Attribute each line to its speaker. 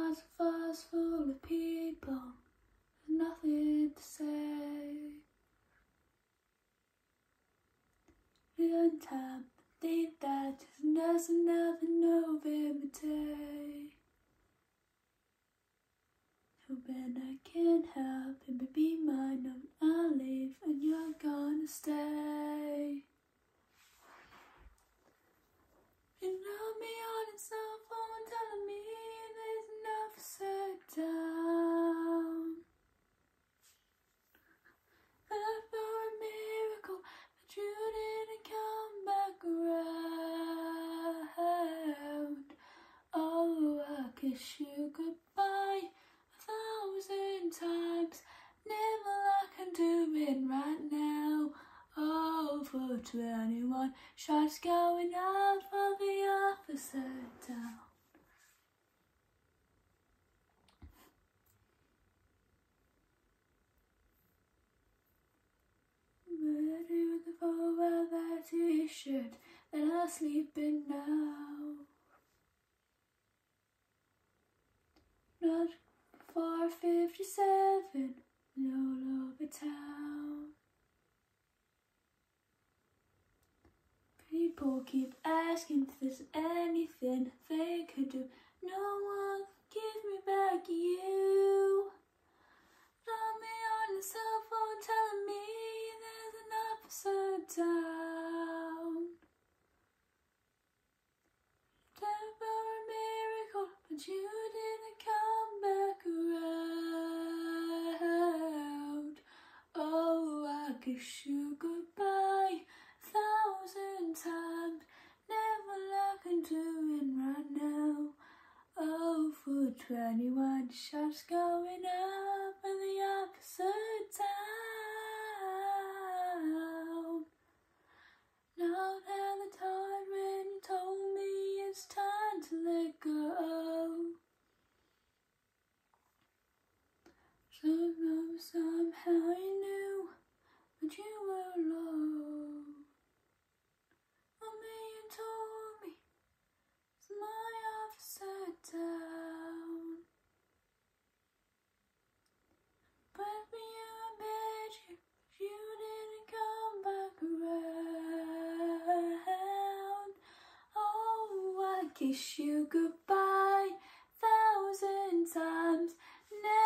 Speaker 1: Cars fast full of people, there's nothing to say. In time, think that there's nothing over my day. So when I can't help it, maybe mine, I'll leave and you're gonna stay. You know me on your cell phone telling me there's enough set down. But for a miracle that you didn't come back around. Oh, I kiss you goodbye 1,000 times. Never like I'm doing right now. Oh, for 21 shots going out for the officer down. Ready with the full of that t-shirt that I sleep in now. Not 4:57, all over town. People keep asking if there's anything they could do. No one can give me back you. Got me on the cell phone telling me there's an officer down. Time for a miracle, but you didn't come back around. Oh, I kiss you goodbye 1,000 times. Never like I'm doing right now. Oh, for 21 shots going up in the opposite town. Now had the time when you told me it's time to let go. Somehow you knew, but you were alone. You told me it's my officer down. But me, I bet you, but you didn't come back around. Oh, I kiss you goodbye 1,000 times.